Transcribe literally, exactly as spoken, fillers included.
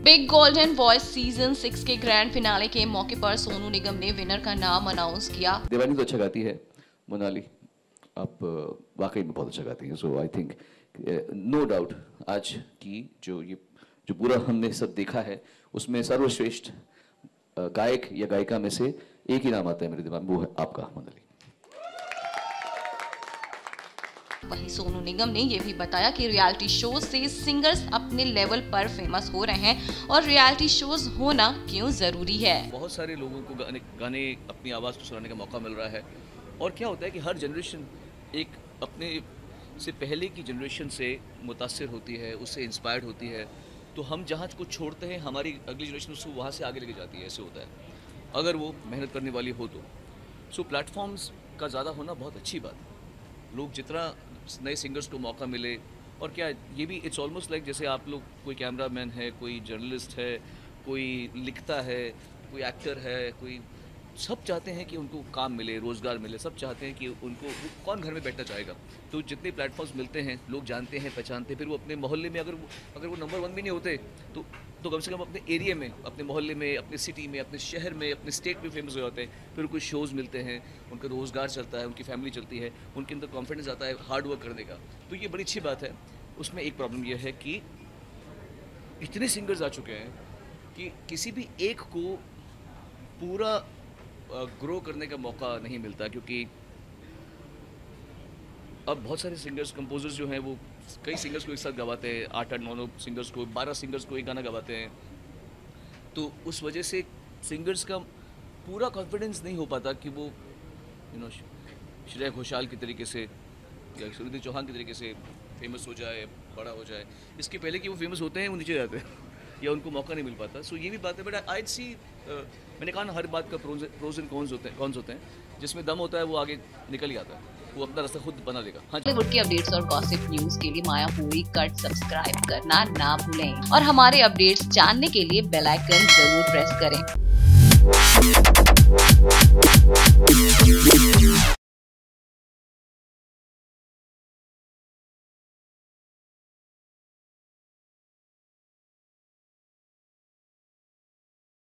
Big golden voice season six के grand finale के मौके पर सोनू निगम ने विनर का नाम अनाउंस किया। देवानी तो अच्छा गाती है, मोनाली आप वाकई में बहुत अच्छा गाती हैं। So I think no doubt आज की जो ये जो पूरा हमने सब देखा है उसमें सर्वश्रेष्ठ गायक या गायिका में से एक ही नाम आता है मेरे दिमाग में, वो है आपका मोनाली। वहीं सोनू निगम ने यह भी बताया कि रियलिटी शोज से सिंगर्स अपने लेवल पर फेमस हो रहे हैं और रियलिटी शोज होना क्यों जरूरी है। बहुत सारे लोगों को गाने गाने अपनी आवाज़ को सुनाने का मौका मिल रहा है और क्या होता है कि हर जनरेशन एक अपने से पहले की जनरेशन से मुतासिर होती है, उससे इंस्पायर्ड होती है। तो हम जहाँ कुछ छोड़ते हैं हमारी अगली जनरेशन उसको वहाँ से आगे लेके जाती है। ऐसे होता है अगर वो मेहनत करने वाली हो तो। सो प्लेटफॉर्म्स का ज़्यादा होना बहुत अच्छी बात है। लोग जितना नए सिंगर्स को मौका मिले और क्या ये भी इट्स ऑलमोस्ट लाइक जैसे आप लोग कोई कैमरामैन है, कोई जर्नलिस्ट है, कोई लिखता है, कोई एक्टर है, कोई सब चाहते हैं कि उनको काम मिले, रोज़गार मिले। सब चाहते हैं कि उनको वो कौन घर में बैठना चाहेगा। तो जितने प्लेटफॉर्म्स मिलते हैं लोग जानते हैं, पहचानते हैं। फिर वो अपने मोहल्ले में अगर वो अगर वो नंबर वन भी नहीं होते तो तो कम से कम अपने एरिया में, अपने मोहल्ले में, अपने सिटी में, अपने शहर में, अपने स्टेट में फेमस हो जाते हैं। फिर उनको शोज़ मिलते हैं, उनका रोज़गार चलता है, उनकी फैमिली चलती है, उनके अंदर कॉन्फिडेंस आता है हार्ड वर्क करने का। तो ये बड़ी अच्छी बात है। उसमें एक प्रॉब्लम यह है कि इतने सिंगर्स आ चुके हैं कि किसी भी एक को पूरा ग्रो करने का मौका नहीं मिलता, क्योंकि अब बहुत सारे सिंगर्स कंपोजर्स जो हैं वो कई सिंगर्स को एक साथ गवाते हैं, आठ आठ नौ नौ सिंगर्स को, बारह सिंगर्स को एक गाना गवाते हैं। तो उस वजह से सिंगर्स का पूरा कॉन्फिडेंस नहीं हो पाता कि वो यू नो श्रेया घोषाल की तरीके से या सुनिधि चौहान की तरीके से फेमस हो जाए, बड़ा हो जाए। इसके पहले कि वो फेमस होते हैं वो नीचे जाते हैं या उनको मौका नहीं मिल पाता। सो ये भी बात है। बट आई सी मैंने कहा ना, हर बात का प्रोज एंड कॉन्स होते हैं कॉन्स होते हैं। जिसमें दम होता है वो आगे निकल ही आता है, वो अपना रास्ता खुद बना लेगा। हाँ, बॉलीवुड की अपडेट्स और गॉसिप न्यूज के लिए माया पूरी कट सब्सक्राइब करना ना भूलें और हमारे अपडेट्स जानने के लिए बेल आइकन जरूर प्रेस करें।